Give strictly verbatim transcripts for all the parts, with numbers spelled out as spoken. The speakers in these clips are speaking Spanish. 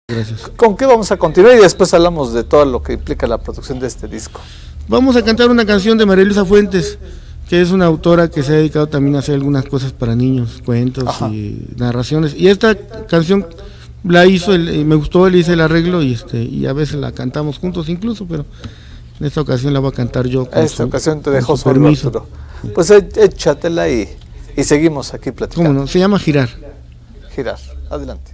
Gracias. ¿Con qué vamos a continuar? Y después hablamos de todo lo que implica la producción de este disco. Vamos a cantar una canción de María Luisa Fuentes, que es una autora que se ha dedicado también a hacer algunas cosas para niños, cuentos Ajá. y narraciones. Y esta canción la hizo, el, me gustó, le hice el arreglo y este y a veces la cantamos juntos incluso, pero en esta ocasión la voy a cantar yo. Con esta su, ocasión te dejo solo, permiso. Arturo. Pues échatela y, y seguimos aquí platicando. ¿Cómo no? Se llama Girar. Girar, adelante.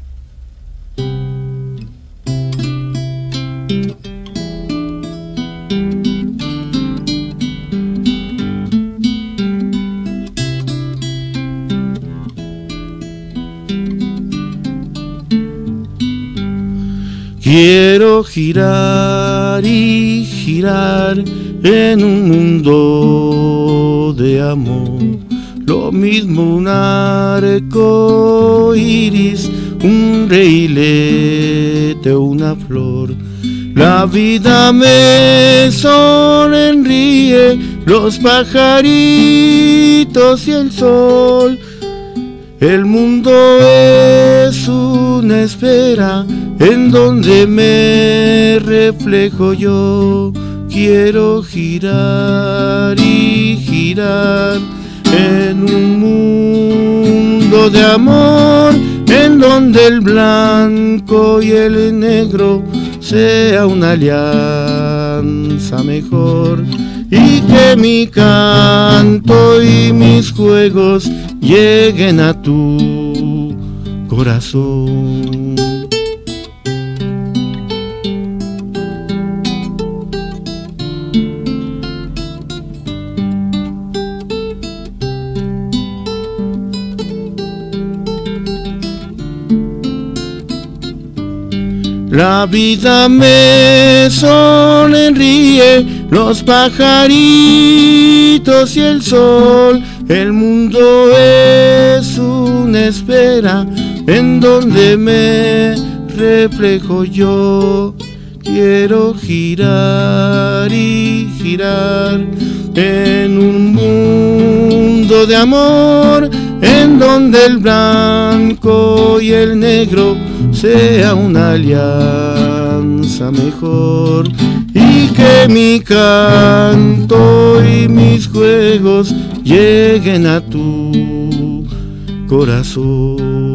Quiero girar y girar en un mundo de amor, lo mismo un arco iris, un reilete o una flor. La vida me sonríe, los pajaritos y el sol. El mundo es una espera en donde me reflejo yo. Quiero girar y girar en un mundo de amor, en donde el blanco y el negro sea una alianza mejor, y que mi canto y mis juegos lleguen a tu corazón. La vida me sonríe, los pajaritos y el sol. El mundo es una espera en donde me reflejo yo. Quiero girar y girar en un mundo de amor, en donde el blanco y el negro sea una alianza mejor, y que mi canto y mis juegos lleguen a tu corazón.